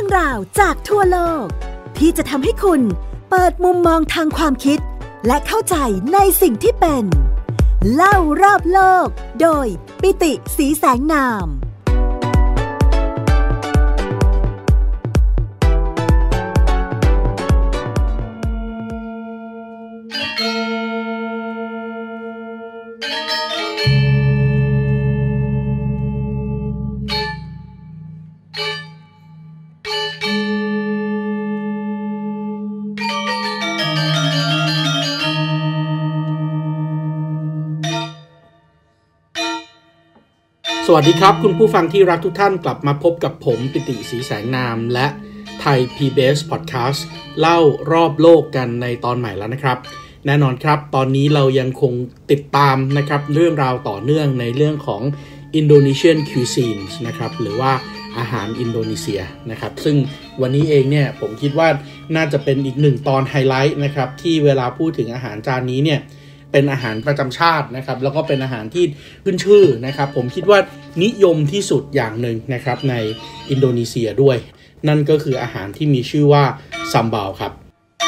รื่องราวจากทั่วโลกที่จะทำให้คุณเปิดมุมมองทางความคิดและเข้าใจในสิ่งที่เป็นเล่ารอบโลกโดยปิติ ศรีแสงนามสวัสดีครับคุณผู้ฟังที่รักทุกท่านกลับมาพบกับผมปิติ ศรีแสงนามและไทย PBS Podcast เล่ารอบโลกกันในตอนใหม่แล้วนะครับแน่นอนครับตอนนี้เรายังคงติดตามนะครับเรื่องราวต่อเนื่องในเรื่องของ Indonesian Cuisine นะครับหรือว่าอาหารอินโดนีเซียนะครับซึ่งวันนี้เองเนี่ยผมคิดว่าน่าจะเป็นอีกหนึ่งตอนไฮไลท์นะครับที่เวลาพูดถึงอาหารจานนี้เนี่ยเป็นอาหารประจำชาตินะครับแล้วก็เป็นอาหารที่ขึ้นชื่อนะครับผมคิดว่านิยมที่สุดอย่างหนึ่งนะครับในอินโดนีเซียด้วยนั่นก็คืออาหารที่มีชื่อว่าซัมบาวครับ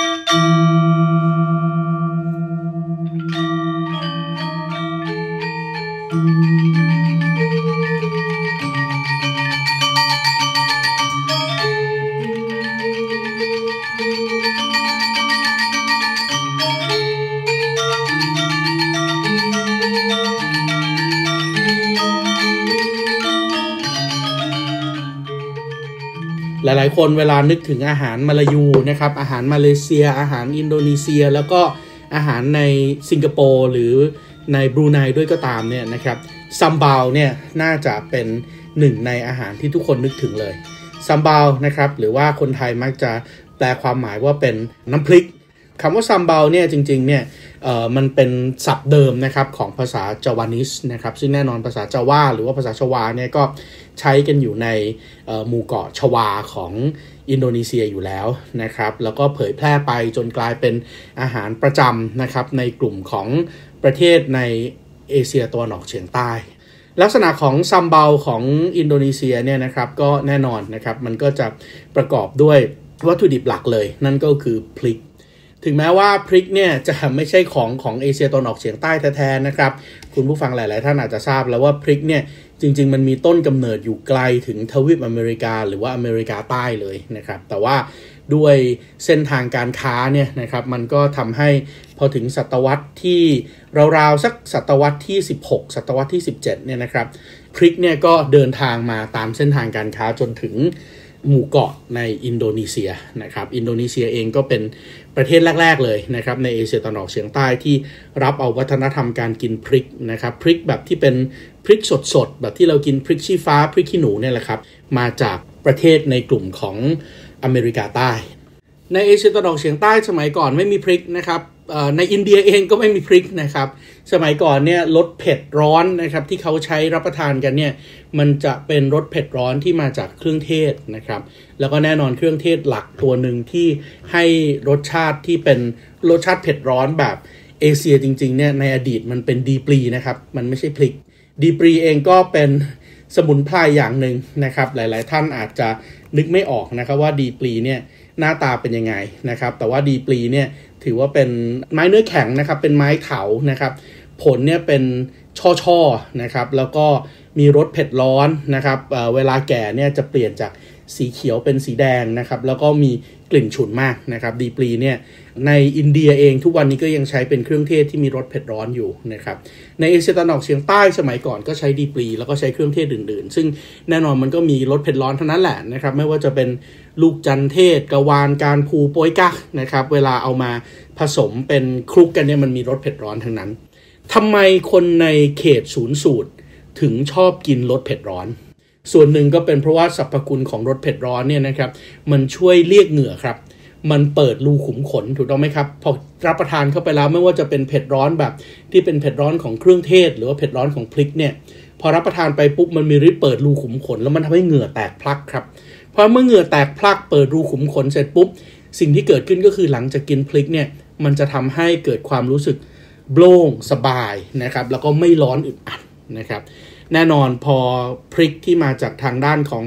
หลายๆคนเวลานึกถึงอาหารมาลายูนะครับอาหารมาเลเซียอาหารอินโดนีเซียแล้วก็อาหารในสิงคโปร์หรือในบรูไนด้วยก็ตามเนี่ยนะครับซัมบาวเนี่ยน่าจะเป็นหนึ่งในอาหารที่ทุกคนนึกถึงเลยซัมบาวนะครับหรือว่าคนไทยมักจะแปลความหมายว่าเป็นน้ำพริกคำว่าซัมบาวเนี่ยจริงๆเนี่ยมันเป็นศัพท์เดิมนะครับของภาษาจาวานิสนะครับซึ่งแน่นอนภาษาจาวาหรือว่าภาษาชวาเนี่ยก็ใช้กันอยู่ในหมู่เกาะชวาของอินโดนีเซียอยู่แล้วนะครับแล้วก็เผยแพร่ไปจนกลายเป็นอาหารประจำนะครับในกลุ่มของประเทศในเอเชียตะวันออกเฉียงใต้ลักษณะของซัมบาวของอินโดนีเซียเนี่ยนะครับก็แน่นอนนะครับมันก็จะประกอบด้วยวัตถุดิบหลักเลยนั่นก็คือพริกถึงแม้ว่าพริกเนี่ยจะไม่ใช่ของเอเชียตะวันออกเฉียงใต้แท้ๆนะครับคุณผู้ฟังหลายๆท่านอาจจะทราบแล้วว่าพริกเนี่ยจริงๆมันมีต้นกำเนิดอยู่ไกลถึงทวีปอเมริกาหรือว่าอเมริกาใต้เลยนะครับแต่ว่าด้วยเส้นทางการค้าเนี่ยนะครับมันก็ทำให้พอถึงศตวรรษที่ราวๆสักศตวรรษที่16ศตวรรษที่17เนี่ยนะครับพริกเนี่ยก็เดินทางมาตามเส้นทางการค้าจนถึงหมู่เกาะในอินโดนีเซียนะครับอินโดนีเซียเองก็เป็นประเทศแรกๆเลยนะครับในเอเชียตะวันออกเฉียงใต้ที่รับเอาวัฒนธรรมการกินพริกนะครับพริกแบบที่เป็นพริกสดๆแบบที่เรากินพริกชี้ฟ้าพริกขี้หนูเนี่ยแหละครับมาจากประเทศในกลุ่มของอเมริกาใต้ในเอเชียตะวันออกเฉียงใต้สมัยก่อนไม่มีพริกนะครับในอินเดียเองก็ไม่มีพริกนะครับสมัยก่อนเนี่ยรสเผ็ดร้อนนะครับที่เขาใช้รับประทานกันเนี่ยมันจะเป็นรสเผ็ดร้อนที่มาจากเครื่องเทศนะครับแล้วก็แน่นอนเครื่องเทศหลักตัวหนึ่งที่ให้รสชาติที่เป็นรสชาติเผ็ดร้อนแบบเอเชียจริงๆเนี่ยในอดีตมันเป็นดีปรีนะครับมันไม่ใช่พริกดีปรีเองก็เป็นสมุนไพรอย่างหนึ่งนะครับหลายๆท่านอาจจะนึกไม่ออกนะครับว่าดีปรีเนี่ยหน้าตาเป็นยังไงนะครับแต่ว่าดีปรีเนี่ยถือว่าเป็นไม้เนื้อแข็งนะครับเป็นไม้เถานะครับผลเนี่ยเป็นช่อๆนะครับแล้วก็มีรสเผ็ดร้อนนะครับเวลาแก่เนี่ยจะเปลี่ยนจากสีเขียวเป็นสีแดงนะครับแล้วก็มีกลิ่นฉุนมากนะครับดีปรีเนี่ยในอินเดียเองทุกวันนี้ก็ยังใช้เป็นเครื่องเทศที่มีรสเผ็ดร้อนอยู่นะครับในเอเชียตะวันออกเฉียงใต้สมัยก่อนก็ใช้ดีปรีแล้วก็ใช้เครื่องเทศอื่นๆซึ่งแน่นอนมันก็มีรสเผ็ดร้อนเท่านั้นแหละนะครับไม่ว่าจะเป็นลูกจันเทศกะวานการพูโป้ยกักนะครับเวลาเอามาผสมเป็นคลุกกันเนี่ยมันมีรสเผ็ดร้อนทั้งนั้นทำไมคนในเขตศูนย์สูตรถึงชอบกินรสเผ็ดร้อนส่วนหนึ่งก็เป็นเพราะว่าสรรพคุณของรสเผ็ดร้อนเนี่ยนะครับมันช่วยเรียกเหงื่อครับมันเปิดรูขุมขนถูกต้องไหมครับพอรับประทานเข้าไปแล้วไม่ว่าจะเป็นเผ็ดร้อนแบบที่เป็นเผ็ดร้อนของเครื่องเทศหรือว่าเผ็ดร้อนของพริกเนี่ยพอรับประทานไปปุ๊บมันมีฤทธิ์เปิดรูขุมขนแล้วมันทำให้เหงื่อแตกพลักครับพอเมื่อเหงื่อแตกพลักเปิดรูขุมขนเสร็จปุ๊บสิ่งที่เกิดขึ้นก็คือหลังจากกินพริกเนี่ยมันจะทำให้เกิดความรู้สึกโปร่งสบายนะครับแล้วก็ไม่ร้อนอึดอัดนะครับแน่นอนพอพริกที่มาจากทางด้านของ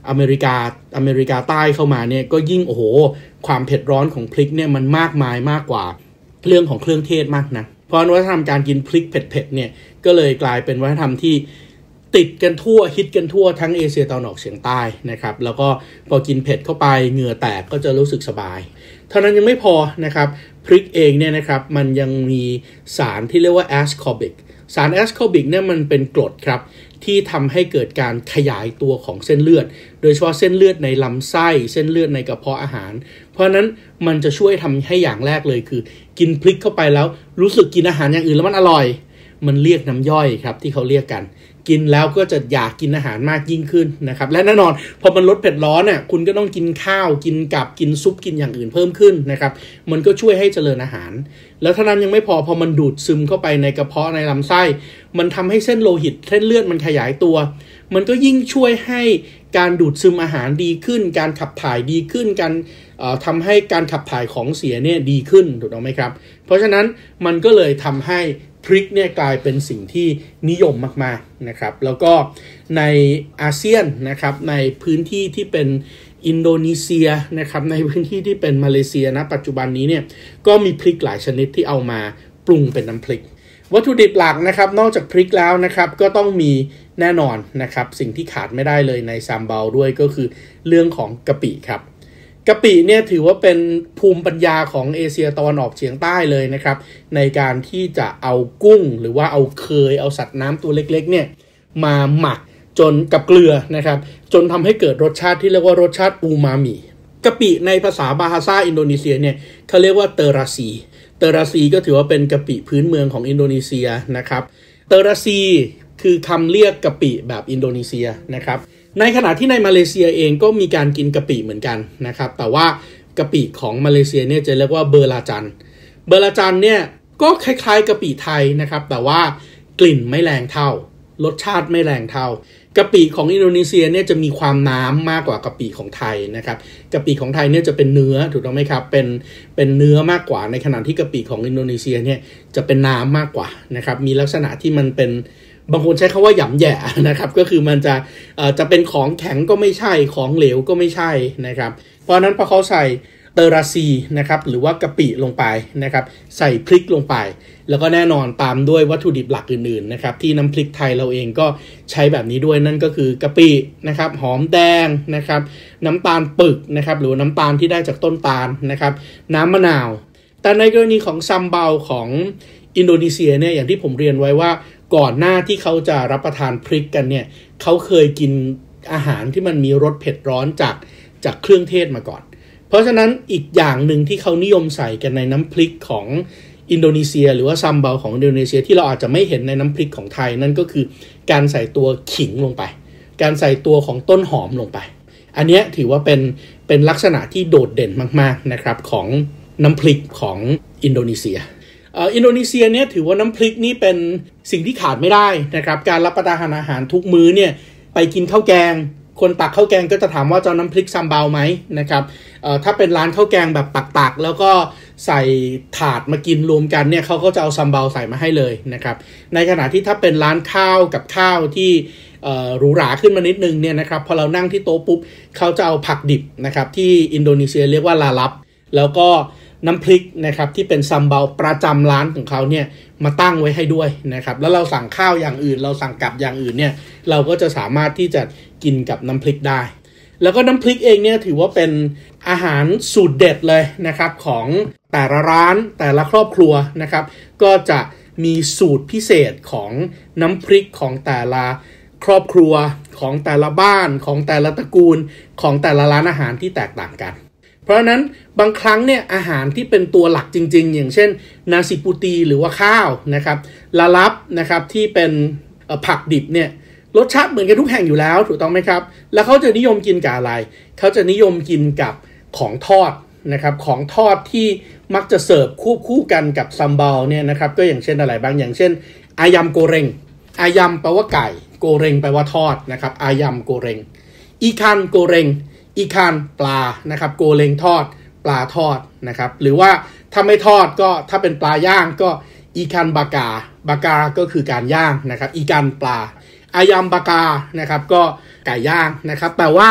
อเมริกาใต้เข้ามาเนี่ยก็ยิ่งโอ้โหความเผ็ดร้อนของพริกเนี่ยมันมากมายมากกว่าเรื่องของเครื่องเทศมากนะเพราะวัฒนธรรมการกินพริกเผ็ดๆเนี่ยก็เลยกลายเป็นวัฒนธรรมที่ติดกันทั่วฮิตกันทั่วทั้งเอเชียตะวันออกเฉียงใต้นะครับแล้วก็พอกินเผ็ดเข้าไปเหงื่อแตกก็จะรู้สึกสบายเท่านั้นยังไม่พอนะครับพริกเองเนี่ยนะครับมันยังมีสารที่เรียกว่าแอสคอบิกสารแอสคอบิกเนี่ยมันเป็นกรดครับที่ทำให้เกิดการขยายตัวของเส้นเลือดโดยเฉพาะเส้นเลือดในลำไส้เส้นเลือดในกระเพาะอาหารเพราะนั้นมันจะช่วยทำให้อย่างแรกเลยคือกินพริกเข้าไปแล้วรู้สึกกินอาหารอย่างอื่นแล้วมันอร่อยมันเรียกน้ำย่อยครับที่เขาเรียกกันกินแล้วก็จะอยากกินอาหารมากยิ่งขึ้นนะครับและแน่นอนพอมันลดเผ็ดร้อนเนี่ยคุณก็ต้องกินข้าวกินกับกินซุปกินอย่างอื่นเพิ่มขึ้นนะครับมันก็ช่วยให้เจริญอาหารแล้วเท่านั้นยังไม่พอมันดูดซึมเข้าไปในกระเพาะในลำไส้มันทำให้เส้นโลหิตเส้นเลือดมันขยายตัวมันก็ยิ่งช่วยให้การดูดซึมอาหารดีขึ้นการขับถ่ายดีขึ้นการทำให้การขับถ่ายของเสียเนี่ยดีขึ้นถูกต้องไหมครับเพราะฉะนั้นมันก็เลยทำให้พริกเนี่ยกลายเป็นสิ่งที่นิยมมากๆนะครับแล้วก็ในอาเซียนนะครับในพื้นที่ที่เป็นอินโดนีเซียนะครับในพื้นที่ที่เป็นมาเลเซียนะปัจจุบันนี้เนี่ยก็มีพริกหลายชนิดที่เอามาปรุงเป็นน้ำพริกวัตถุดิบหลักนะครับนอกจากพริกแล้วนะครับก็ต้องมีแน่นอนนะครับสิ่งที่ขาดไม่ได้เลยในซัมบัลด้วยก็คือเรื่องของกะปิครับกะปิเนี่ยถือว่าเป็นภูมิปัญญาของเอเชียตะวันออกเฉียงใต้เลยนะครับในการที่จะเอากุ้งหรือว่าเอาเคยเอาสัตว์น้ำตัวเล็กๆเนี่ยมาหมักจนกับเกลือนะครับจนทำให้เกิดรสชาติที่เรียกว่ารสชาติอูมามิกะปิในภาษาบาฮาซาอินโดนีเซียเนี่ยเขาเรียกว่าเตอราซีก็ถือว่าเป็นกะปิพื้นเมืองของอินโดนีเซียนะครับเตอราซีคือคำเรียกกะปิแบบอินโดนีเซียนะครับในขณะที่ในมาเลเซียเองก็มีการกินกะปิเหมือนกันนะครับแต่ว่ากะปิของมาเลเซียเนี่ยจะเรียกว่าเบอร์ลาจันเนี่ยก็คล้ายๆกะปิไทยนะครับแต่ว่ากลิ่นไม่แรงเท่ารสชาติไม่แรงเท่ากะปิของอินโดนีเซียเนี่ยจะมีความน้ำมากกว่ากะปิของไทยนะครับกะปิของไทยเนี่ยจะเป็นเนื้อถูกต้องไหมครับเป็นเนื้อมากกว่าในขณะที่กะปิของอินโดนีเซียเนี่ยจะเป็นน้ำมากกว่านะครับมีลักษณะที่มันเป็นบางคนใช้คำว่าหยำแหย่นะครับก็คือมันจะเป็นของแข็งก็ไม่ใช่ของเหลวก็ไม่ใช่นะครับเพราะนั้นพอเขาใส่เตอราซีนะครับหรือว่ากะปิลงไปนะครับใส่พริกลงไปแล้วก็แน่นอนตามด้วยวัตถุดิบหลักอื่นๆนะครับที่น้ำพริกไทยเราเองก็ใช้แบบนี้ด้วยนั่นก็คือกะปินะครับหอมแดงนะครับน้ำตาลปึกนะครับหรือน้ำตาลที่ได้จากต้นตาลนะครับน้ำมะนาวแต่ในกรณีของซัมบัลของอินโดนีเซียเนี่ยอย่างที่ผมเรียนไว้ว่าก่อนหน้าที่เขาจะรับประทานพริกกันเนี่ยเขาเคยกินอาหารที่มันมีรสเผ็ดร้อนจากเครื่องเทศมาก่อนเพราะฉะนั้นอีกอย่างหนึ่งที่เขานิยมใส่กันในน้ำพริกของอินโดนีเซียหรือว่าซัมบัลของอินโดนีเซียที่เราอาจจะไม่เห็นในน้ำพริกของไทยนั่นก็คือการใส่ตัวขิงลงไปการใส่ตัวของต้นหอมลงไปอันนี้ถือว่าเป็นลักษณะที่โดดเด่นมากๆนะครับของน้ำพริกของอินโดนีเซียอินโดนีเซียเนี่ยถือว่าน้ำพริกนี่เป็นสิ่งที่ขาดไม่ได้นะครับการรับประทานอาหารทุกมื้อเนี่ยไปกินข้าวแกงคนตักข้าวแกงก็จะถามว่าจะเอาน้ำพริกซัมบัลไหมนะครับถ้าเป็นร้านข้าวแกงแบบตักๆแล้วก็ใส่ถาดมากินรวมกันเนี่ยเขาก็จะเอาซัมบัลใส่มาให้เลยนะครับในขณะที่ถ้าเป็นร้านข้าวกับข้าวที่หรูหราขึ้นมานิดนึงเนี่ยนะครับพอเรานั่งที่โต๊ะปุ๊บเขาจะเอาผักดิบนะครับที่อินโดนีเซียเรียกว่าลาลับแล้วก็น้ำพริกนะครับที่เป็นซัมบัลประจำร้านของเขาเนี่ยมาตั้งไว้ให้ด้วยนะครับแล้วเราสั่งข้าวอย่างอื่นเราสั่งกับอย่างอื่นเนี่ยเราก็จะสามารถที่จะกินกับน้ำพริกได้แล้วก็น้ำพริกเองเนี่ยถือว่าเป็นอาหารสูตรเด็ดเลยนะครับของแต่ละร้านแต่ละครอบครัวนะครับก็จะมีสูตรพิเศษของน้ำพริกของแต่ละครอบครัวของแต่ละบ้านของแต่ละตระกูลของแต่ละร้านอาหารที่แตกต่างกันเพราะฉะนั้นบางครั้งเนี่ยอาหารที่เป็นตัวหลักจริงๆอย่างเช่นนาซิปูตีหรือว่าข้าวนะครับลาลับนะครับที่เป็นผักดิบเนี่ยรสชาติเหมือนกันทุกแห่งอยู่แล้วถูกต้องไหมครับแล้วเขาจะนิยมกินกับอะไรเขาจะนิยมกินกับของทอดนะครับของทอดที่มักจะเสิร์ฟควบคู่กันกับซัมบัลเนี่ยนะครับก็อย่างเช่นอะไรบ้างอย่างเช่นอายัมโกเร็งอายัมแปลว่าไก่โกเร็งแปลว่าทอดนะครับอายัมโกเร็งอีคันโกเร็งอีคันปลานะครับโกเร็งทอดปลาทอดนะครับหรือว่าถ้าไม่ทอดก็ถ้าเป็นปลาย่างก็อีคันบากาก็คือการย่างนะครับอีคันปลาอายัมบากานะครับก็ไก่ย่างนะครับแต่ว่า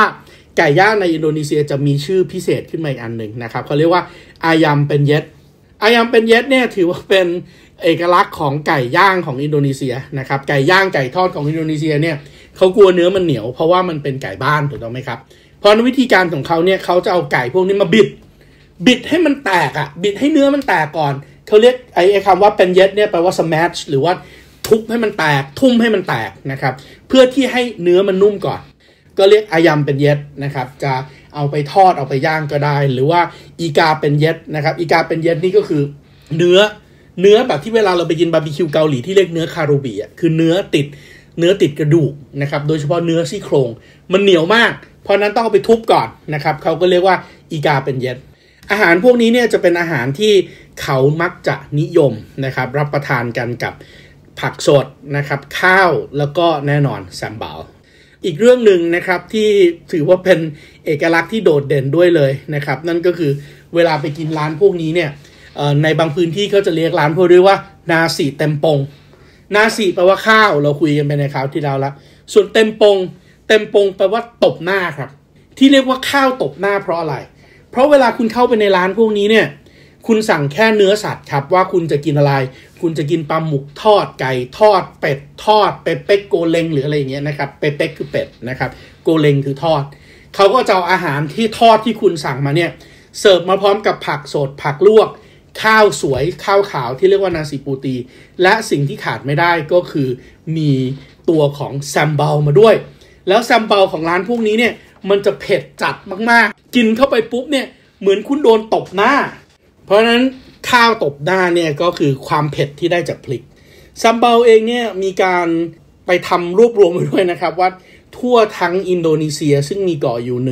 ไก่ย่างในอินโดนีเซียจะมีชื่อพิเศษขึ้นมาอีกอันหนึ่งนะครับเขาเรียกว่าอายำเป็นเย็ดอายำเป็นเย็ดเนี่ยถือว่าเป็นเอกลักษณ์ของไก่ย่างของอินโดนีเซียนะครับไก่ย่างไก่ทอดของอินโดนีเซียเนี่ยเขากลัวเนื้อมันเหนียวเพราะว่ามันเป็นไก่บ้านถูกต้องไหมครับเพราะวิธีการของเขาเนี่ยเขาจะเอาไก่พวกนี้มาบิดให้มันแตกบิดให้เนื้อมันแตกก่อนเขาเรียกไอ้คำว่าเป็นเย็ดเนี่ยแปลว่า smash หรือว่าทุบให้มันแตกทุ่มให้มันแตกนะครับเพื่อที่ให้เนื้อมันนุ่มก่อนก็เรียกอายำเป็นเย็ดนะครับจะเอาไปทอดเอาไปย่างก็ได้หรือว่าอีกาเป็นเย็ดนะครับอีกาเป็นเย็ดนี่ก็คือเนื้อแบบที่เวลาเราไปกินบาร์บีคิวเกาหลีที่เรียกเนื้อคารูบิคือเนื้อติดกระดูกนะครับโดยเฉพาะเนื้อซี่โครงมันเหนียวมากเพราะนั้นต้องเอาไปทุบก่อนนะครับเขาก็เรียกว่าอีกาเป็นเย็ดอาหารพวกนี้เนี่ยจะเป็นอาหารที่เขามักจะนิยมนะครับรับประทานกันกับผักสดนะครับข้าวแล้วก็แน่นอนแซมบัลอีกเรื่องหนึ่งนะครับที่ถือว่าเป็นเอกลักษณ์ที่โดดเด่นด้วยเลยนะครับนั่นก็คือเวลาไปกินร้านพวกนี้เนี่ยในบางพื้นที่เขาจะเรียกร้านพวกนี้ว่านาสีเต็มปงนาสีแปลว่าข้าวเราคุยกันไปในคราวที่แล้วละส่วนเต็มปงแปลว่าตบหน้าครับที่เรียกว่าข้าวตบหน้าเพราะอะไรเพราะเวลาคุณเข้าไปในร้านพวกนี้เนี่ยคุณสั่งแค่เนื้อสัตว์ครับว่าคุณจะกินอะไรคุณจะกินปลาหมึกทอดไก่ทอดเป็ดทอดเปเป๊กโกเลงหรืออะไรอย่างเงี้ยนะครับเปเป๊กคือเป็ดนะครับโกเลงคือทอดเขาก็จะเอาอาหารที่ทอดที่คุณสั่งมาเนี่ยเสิร์ฟมาพร้อมกับผักสดผักลวกข้าวสวยข้าวขาวที่เรียกว่านาซีปูตีและสิ่งที่ขาดไม่ได้ก็คือมีตัวของแซมบัลมาด้วยแล้วแซมบัลของร้านพวกนี้เนี่ยมันจะเผ็ดจัดมากๆกินเข้าไปปุ๊บเนี่ยเหมือนคุณโดนตบหน้าเพราะฉะนั้นข้าวตบหน้าเนี่ยก็คือความเผ็ดที่ได้จากพริกแซมบัลเองเนี่ยมีการไปทำรวบรวมมาด้วยนะครับว่าทั่วทั้งอินโดนีเซียซึ่งมีเกาะอยู่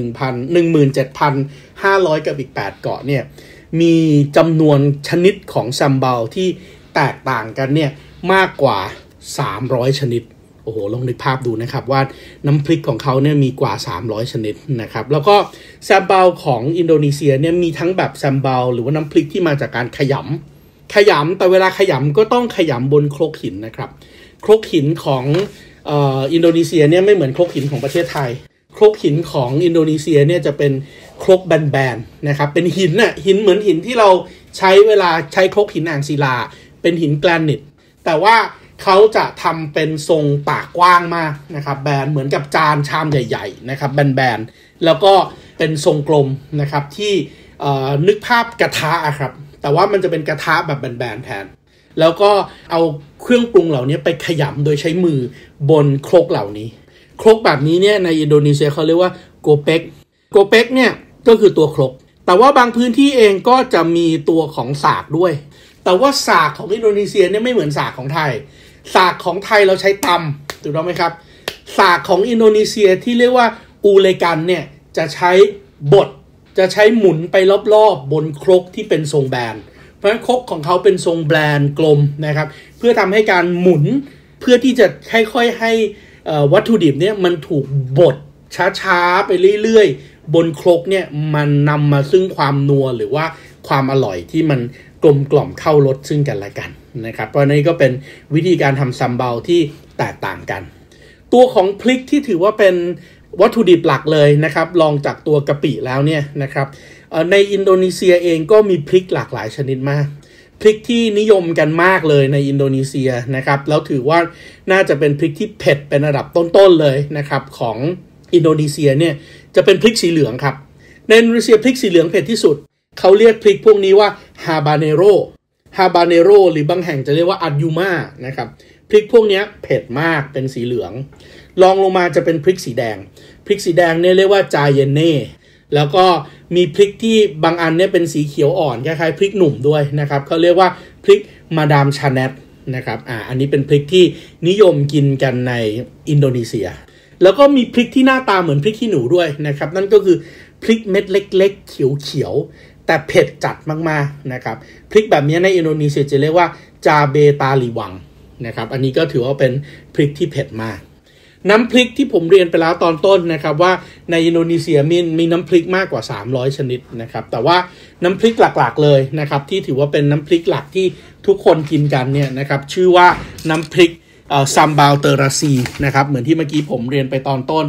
17,500 กับอีก8เกาะเนี่ยมีจำนวนชนิดของแซมบัลที่แตกต่างกันเนี่ยมากกว่า300ชนิดโอ้โหลองนึกภาพดูนะครับว่าน้ำพริกของเขาเนี่ยมีกว่า300ชนิดนะครับแล้วก็แซมบัลของอินโดนีเซียเนี่ยมีทั้งแบบแซมบัลหรือว่าน้ำพริกที่มาจากการขยำแต่เวลาขยำก็ต้องขยำบนครกหินนะครับครกหินของอินโดนีเซียเนี่ยไม่เหมือนครกหินของประเทศไทยครกหินของอินโดนีเซียเนี่ยจะเป็นครกแบนๆนะครับเป็นหินเหมือนหินที่เราใช้เวลาใช้ครกหินอ่างศิลาเป็นหินแกรนิตแต่ว่าเขาจะทำเป็นทรงปากกว้างมากนะครับแบนเหมือนกับจานชามใหญ่ๆนะครับแบนๆแล้วก็เป็นทรงกลมนะครับที่นึกภาพกระทะครับแต่ว่ามันจะเป็นกระทะแบบแบนๆแทนแล้วก็เอาเครื่องปรุงเหล่านี้ไปขยำโดยใช้มือบนครกเหล่านี้ครกแบบนี้เนี่ยในอินโดนีเซียเขาเรียกว่าโกเป๊กเนี่ยก็คือตัวครกแต่ว่าบางพื้นที่เองก็จะมีตัวของสากด้วยแต่ว่าสากของอินโดนีเซียเนี่ยไม่เหมือนสากของไทยสากของไทยเราใช้ตำถูกต้องไหมครับสากของอินโดนีเซียที่เรียกว่าอูเลกันเนี่ยจะใช้บดจะใช้หมุนไปรอบๆบนครกที่เป็นทรงแบนเพราะฉะนั้นครกของเขาเป็นทรงแบนกลมนะครับเพื่อทำให้การหมุนเพื่อที่จะค่อยๆให้วัตถุดิบเนี่ยมันถูกบดช้าๆไปเรื่อยๆบนครกเนี่ยมันนำมาซึ่งความนัวหรือว่าความอร่อยที่มันกลมกล่อมเข้ารสซึ่งกันและกันนะครับเพราะนี่ก็เป็นวิธีการทำซัมบัลที่แตกต่างกันตัวของพริกที่ถือว่าเป็นวัตถุดิบหลักเลยนะครับรองจากตัวกะปิแล้วเนี่ยนะครับในอินโดนีเซียเองก็มีพริกหลากหลายชนิดมากพริกที่นิยมกันมากเลยในอินโดนีเซียนะครับแล้วถือว่าน่าจะเป็นพริกที่เผ็ดเป็นระดับต้นๆเลยนะครับของอินโดนีเซียเนี่ยจะเป็นพริกสีเหลืองครับในอินโดนีเซียพริกสีเหลืองเผ็ดที่สุดเขาเรียกพริกพวกนี้ว่าฮาบาเนโรหรือบางแห่งจะเรียกว่าอัดยูมานะครับพริกพวกนี้เผ็ดมากเป็นสีเหลืองรองลงมาจะเป็นพริกสีแดงเนี่ยเรียกว่าจาเยเน่แล้วก็มีพริกที่บางอันเนี่ยเป็นสีเขียวอ่อนคล้ายๆพริกหนุ่มด้วยนะครับเขาเรียกว่าพริกมาดามชาเนตนะครับอันนี้เป็นพริกที่นิยมกินกันในอินโดนีเซียแล้วก็มีพริกที่หน้าตาเหมือนพริกขี้หนูด้วยนะครับนั่นก็คือพริกเม็ดเล็กๆเขียวๆแต่เผ็ดจัดมากๆนะครับพริกแบบนี้ในอินโดนีเซียจะเรียกว่าจาเบตาลีวังนะครับอันนี้ก็ถือว่าเป็นพริกที่เผ็ดมากน้ำพริกที่ผมเรียนไปแล้วตอนต้นนะครับว่าในอินโดนีเซียมีน้ำพริกมากกว่า300ชนิดนะครับแต่ว่าน้ำพริกหลักๆเลยนะครับที่ถือว่าเป็นน้ำพริกหลักที่ทุกคนกินกันเนี่ยนะครับชื่อว่าน้ำพริกซัมบัลเตอราซีนะครับเหมือนที่เมื่อกี้ผมเรียนไปตอนต้นเต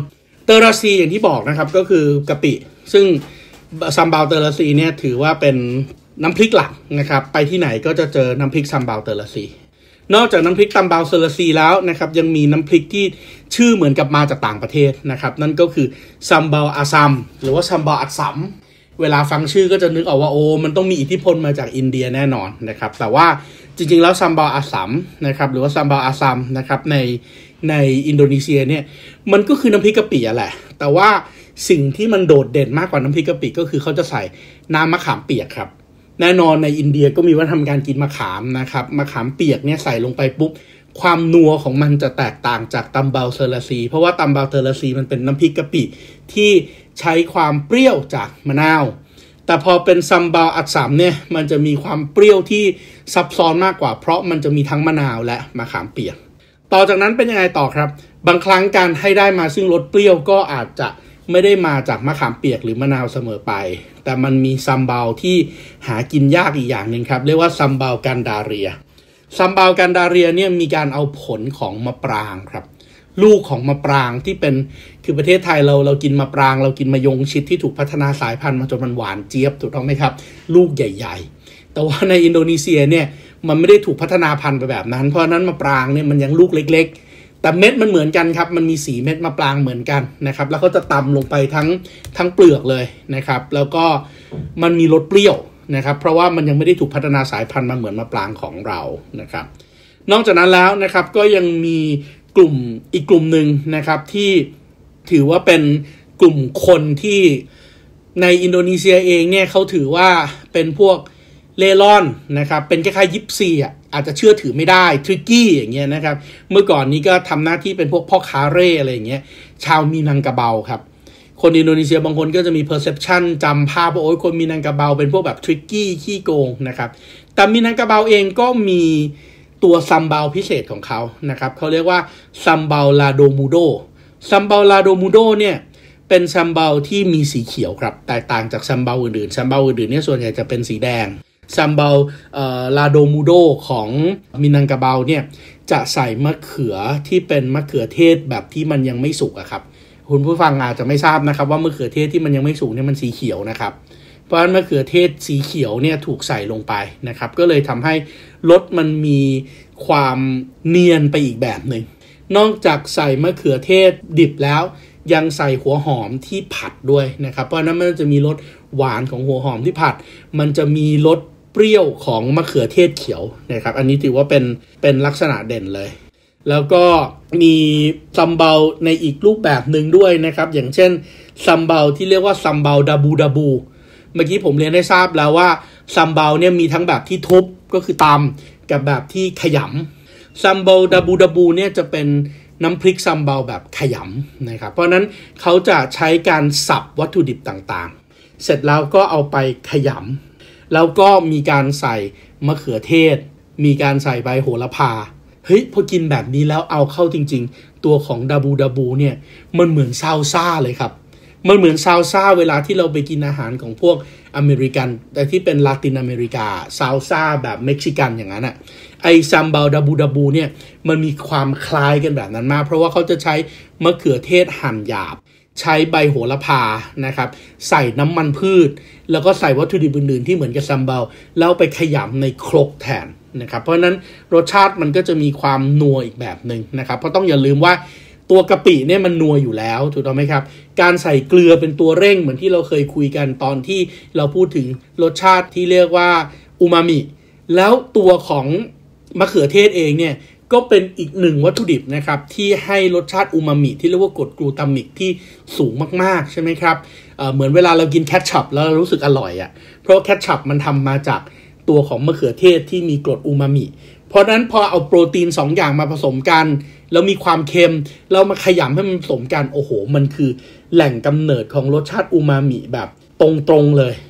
เตอราซีอย่างที่บอกนะครับก็คือกะปิซึ่งซัมบาวเตอราซีเนี่ยถือว่าเป็นน้ำพริกหลักนะครับไปที่ไหนก็จะเจอน้ำพริกซัมบาวเตอราซีนอกจากน้ำพริกซัมบาวเตอราซีแล้วนะครับยังมีน้ำพริกที่ชื่อเหมือนกับมาจากต่างประเทศนะครับนั่นก็คือซัมบาวอาซัมหรือว่าซัมบาวอัสสัมเวลาฟังชื่อก็จะนึกออกว่าโอ้มันต้องมีอิทธิพลมาจากอินเดียแน่นอนนะครับแต่ว่าจริงๆแล้วซัมบาวอัสสัมนะครับหรือว่าซัมบาวอาซัมนะครับในอินโดนีเซียเนี่ยมันก็คือน้ำพริกกะปิแหละแต่ว่าสิ่งที่มันโดดเด่นมากกว่าน้ำพริกกะปิก็คือเขาจะใส่น้ำมะขามเปียกครับแน่นอนในอินเดียก็มีวัฒนธรรมการกินมะขามนะครับมะขามเปียกเนี่ยใส่ลงไปปุ๊บความนัวของมันจะแตกต่างจากตัมบาวเตอราซีเพราะว่าตัมบาวเตอราซีมันเป็นน้ำพริกกะปิที่ใช้ความเปรี้ยวจากมะนาวแต่พอเป็นซัมบาวอัสสัมเนี่ยมันจะมีความเปรี้ยวที่ซับซ้อนมากกว่าเพราะมันจะมีทั้งมะนาวและมะขามเปียกต่อจากนั้นเป็นยังไงต่อครับบางครั้งการให้ได้มาซึ่งรสเปรี้ยวก็อาจจะไม่ได้มาจากมะขามเปียกหรือมะนาวเสมอไปแต่มันมีซัมบาวที่หากินยากอีกอย่างหนึ่งครับเรียกว่าซัมบาวกันดาเรียซัมบาวกันดาเรียเนี่ยมีการเอาผลของมะปรางครับลูกของมะปรางที่เป็นคือประเทศไทยเรากินมะปรางเรากินมะยงชิดที่ถูกพัฒนาสายพันธุ์มาจนมันหวานเจี๊ยบถูกต้องไหมครับลูกใหญ่ๆแต่ว่าในอินโดนีเซียเนี่ยมันไม่ได้ถูกพัฒนาพันธุ์ไปแบบนั้นเพราะนั้นมะปรางเนี่ยมันยังลูกเล็กๆแต่เม็ดมันเหมือนกันครับมันมีสีเม็ดมะปรางเหมือนกันนะครับแล้วก็จะตำลงไปทั้งเปลือกเลยนะครับแล้วก็มันมีรสเปรี้ยวนะครับเพราะว่ามันยังไม่ได้ถูกพัฒนาสายพันธุ์มาเหมือนมะปรางของเรานะครับนอกจากนั้นแล้วนะครับก็ยังมีอีกกลุ่มหนึ่งนะครับที่ถือว่าเป็นกลุ่มคนที่ในอินโดนีเซียเองเนี่ยเขาถือว่าเป็นพวกเล่ร่อนนะครับเป็นคล้ายๆยิปซีอาจจะเชื่อถือไม่ได้ทริกกี้อย่างเงี้ยนะครับเมื่อก่อนนี้ก็ทำหน้าที่เป็นพวกพ่อค้าเร่อะไรอย่างเงี้ยชาวมีนังกะเบาครับคนอินโดนีเซียบางคนก็จะมี perception จำภาพว่าโอ้ยคนมีนังกะเบาเป็นพวกแบบทริกกี้ขี้โกงนะครับแต่มีนังกะเบาเองก็มีตัวซัมบาวพิเศษของเขานะครับเขาเรียกว่าซัมบาวลาโดมูโดซัมบาวลาโดมูโดเนี่ยเป็นซัมบาวที่มีสีเขียวครับแตกต่างจากซัมบาวอื่นๆซัมบาวอื่นๆเนี่ยส่วนใหญ่จะเป็นสีแดงซัมบาวลาโดมูโดของมินังกะเบาเนี่ยจะใส่มะเขือที่เป็นมะเขือเทศแบบที่มันยังไม่สุกอะครับคุณผู้ฟังอาจจะไม่ทราบนะครับว่ามะเขือเทศที่มันยังไม่สุกเนี่ยมันสีเขียวนะครับเพราะฉะนั้นมะเขือเทศสีเขียวเนี่ยถูกใส่ลงไปนะครับก็เลยทำให้รสมันมีความเนียนไปอีกแบบหนึ่งนอกจากใส่มะเขือเทศดิบแล้วยังใส่หัวหอมที่ผัดด้วยนะครับเพราะนั้นมันจะมีรสหวานของหัวหอมที่ผัดมันจะมีรสเปรี้ยวของมะเขือเทศเขียวนะครับอันนี้ถือว่าเป็นลักษณะเด่นเลยแล้วก็มีซัมบาวในอีกรูปแบบหนึ่งด้วยนะครับอย่างเช่นซัมบาวที่เรียกว่าซัมบาวดาบูดาบูเมื่อกี้ผมเรียนให้ทราบแล้วว่าซัมบาวเนี่ยมีทั้งแบบที่ทุบก็คือตำกับแบบที่ขยำซัมบาวดาบูดาบูเนี่ยจะเป็นน้ำพริกซัมบาวแบบขยำนะครับเพราะนั้นเขาจะใช้การสับวัตถุดิบต่างๆเสร็จแล้วก็เอาไปขยำแล้วก็มีการใส่มะเขือเทศมีการใส่ใบโหระพาเฮ้ยพอกินแบบนี้แล้วเอาเข้าจริงๆตัวของดาบูดาบูเนี่ยมันเหมือนซาลซ่าเลยครับมันเหมือนซาลซ่าเวลาที่เราไปกินอาหารของพวกอเมริกันแต่ที่เป็นลาตินอเมริกาซาลซ่าแบบเม็กซิกันอย่างนั้นอ่ะไอซัมบาวดาบูดาบูเนี่ยมันมีความคล้ายกันแบบนั้นมากเพราะว่าเขาจะใช้มะเขือเทศหั่นหยาบใช้ใบโหระพานะครับใส่น้ำมันพืชแล้วก็ใส่วัตถุดิบอื่นๆที่เหมือนกับซัมบาวแล้วไปขยำในครกแทนนะครับเพราะฉะนั้นรสชาติมันก็จะมีความนัวอีกแบบนึงนะครับเพราะต้องอย่าลืมว่าตัวกะปิเนี่ยมันนัวอยู่แล้วถูกต้องไหมครับการใส่เกลือเป็นตัวเร่งเหมือนที่เราเคยคุยกันตอนที่เราพูดถึงรสชาติที่เรียกว่าอูมามิแล้วตัวของมะเขือเทศเองเนี่ยก็เป็นอีกหนึ่งวัตถุดิบนะครับที่ให้รสชาติอูมามิที่เรียกว่ากรดกลูตามิกที่สูงมากๆใช่ไหมครับเหมือนเวลาเรากินแคทชัพแล้วเรารู้สึกอร่อยอ่ะเพราะแคทชัพมันทำมาจากตัวของมะเขือเทศที่มีกรดอูมามิเพราะนั้นพอเอาโปรตีน2อย่างมาผสมกันแล้วมีความเค็มเรามาขยำให้มันผสมกันโอ้โหมันคือแหล่งกำเนิดของรสชาติอูมามิแบบตรงๆเลย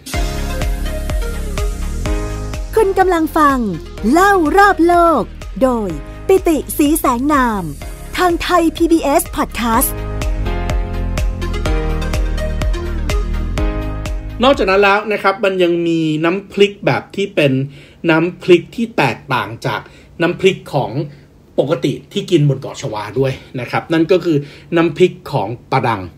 คุณกำลังฟังเล่ารอบโลกโดยปิติศรีแสงนามทางไทย PBS Podcast นอกจากนั้นแล้วนะครับมันยังมีน้ำพริกแบบที่เป็นน้ำพริกที่แตกต่างจากน้ำพริกของปกติที่กินบนเกาะชวาด้วยนะครับนั่นก็คือน้ำพริกของปะดัง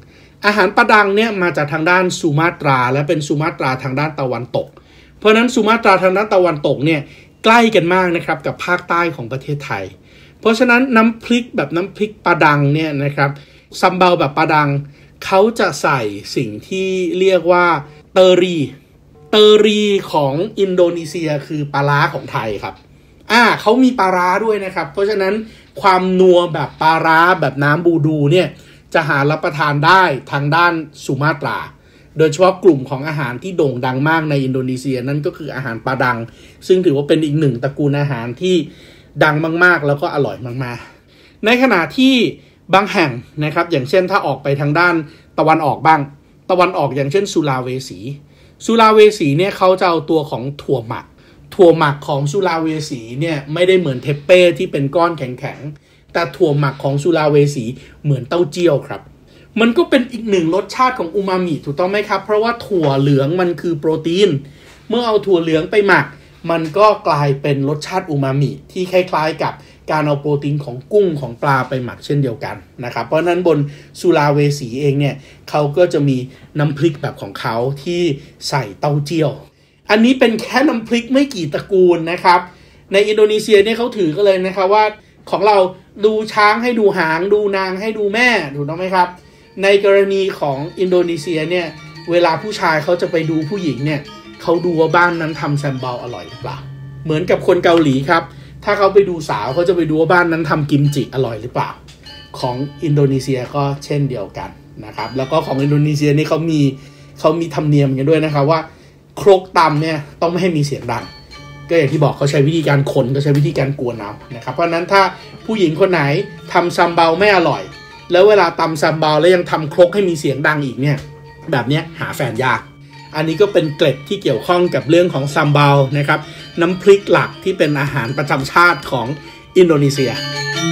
อาหารปะดังเนี่ยมาจากทางด้านสุมาตราและเป็นสุมาตราทางด้านตะวันตกเพราะนั้นสุมาตราทางด้านตะวันตกเนี่ยใกล้กันมากนะครับกับภาคใต้ของประเทศไทยเพราะฉะนั้นน้ำพริกแบบน้ำพริกปะดังเนี่ยนะครับซัมเบาแบบปะดังเขาจะใส่สิ่งที่เรียกว่าเตอรีของอินโดนีเซียคือปลาร้าของไทยครับเขามีปลาร้าด้วยนะครับเพราะฉะนั้นความนัวแบบปลาร้าแบบน้ำบูดูเนี่ยจะหารับประทานได้ทางด้านสุมาตราโดยเฉพาะกลุ่มของอาหารที่โด่งดังมากในอินโดนีเซียนั่นก็คืออาหารปลาดังซึ่งถือว่าเป็นอีกหนึ่งตระกูลอาหารที่ดังมากๆแล้วก็อร่อยมากๆในขณะที่บางแห่งนะครับอย่างเช่นถ้าออกไปทางด้านตะวันออกบ้างตะวันออกอย่างเช่นสุลาเวสีเนี่ยเขาจะเอาตัวของถั่วหมักของสุลาเวสีเนี่ยไม่ได้เหมือนเทปเป้ที่เป็นก้อนแข็งๆแต่ถั่วหมักของสุลาเวสีเหมือนเต้าเจี้ยวครับมันก็เป็นอีกหนึ่งรสชาติของอูมามิถูกต้องไหมครับเพราะว่าถั่วเหลืองมันคือโปรตีนเมื่อเอาถั่วเหลืองไปหมักมันก็กลายเป็นรสชาติอูมามิที่คล้ายๆกับการเอาโปรตีนของกุ้งของปลาไปหมักเช่นเดียวกันนะครับเพราะนั้นบนสุลาเวสีเองเนี่ยเขาก็จะมีน้ำพริกแบบของเขาที่ใส่เต้าเจี้ยวอันนี้เป็นแค่น้ำพริกไม่กี่ตระกูลนะครับในอินโดนีเซียเนี่ยเขาถือกันเลยนะครับว่าของเราดูช้างให้ดูหางดูนางให้ดูแม่ถูกต้องไหมครับในกรณีของอินโดนีเซียเนี่ยเวลาผู้ชายเขาจะไปดูผู้หญิงเนี่ยเขาดูว่าบ้านนั้นทำแซมเบาอร่อยหรือเปล่าเหมือนกับคนเกาหลีครับถ้าเขาไปดูสาวเขาจะไปดูว่าบ้านนั้นทำกิมจิอร่อยหรือเปล่าของอินโดนีเซียก็เช่นเดียวกันนะครับแล้วก็ของอินโดนีเซียนี่เขามีธรรมเนียมกันด้วยนะครับว่าครกตำเนี่ยต้องไม่ให้มีเสียงดังก็อย่างที่บอกเขาใช้วิธีการคนก็ใช้วิธีการกวนเอานะครับเพราะนั้นถ้าผู้หญิงคนไหนทำซัมเบาไม่อร่อยแล้วเวลาตำซัมเบาแล้วยังทำครกให้มีเสียงดังอีกเนี่ยแบบนี้หาแฟนยากอันนี้ก็เป็นเกร็ดที่เกี่ยวข้องกับเรื่องของซัมเบานะครับน้ำพริกหลักที่เป็นอาหารประจำชาติของอินโดนีเซีย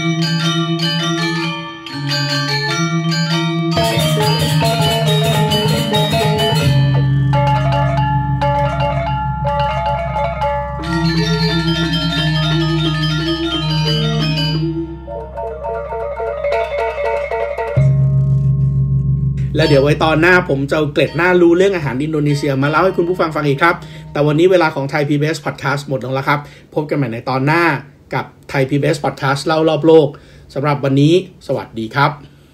แล้วเดี๋ยวไว้ตอนหน้าผมจะเอาเกร็ดน่ารู้เรื่องอาหารอินโดนีเซียมาเล่าให้คุณผู้ฟังฟังอีกครับแต่วันนี้เวลาของ Thai PBS Podcast หมดลงแล้วครับพบกันใหม่ในตอนหน้ากับ Thai PBS Podcast เล่ารอบโลกสำหรับวันนี้สวัสดีครับ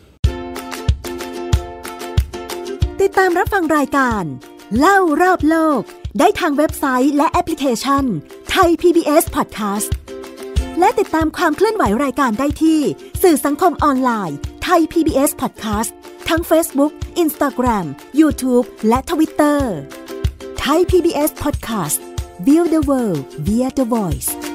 ติดตามรับฟังรายการเล่ารอบโลกได้ทางเว็บไซต์และแอปพลิเคชัน Thai PBS Podcast และติดตามความเคลื่อนไหวรายการได้ที่สื่อสังคมออนไลน์ Thai PBS Podcastทั้ง Facebook, Instagram, YouTube และ Twitter Thai PBS Podcast View the World via the Voice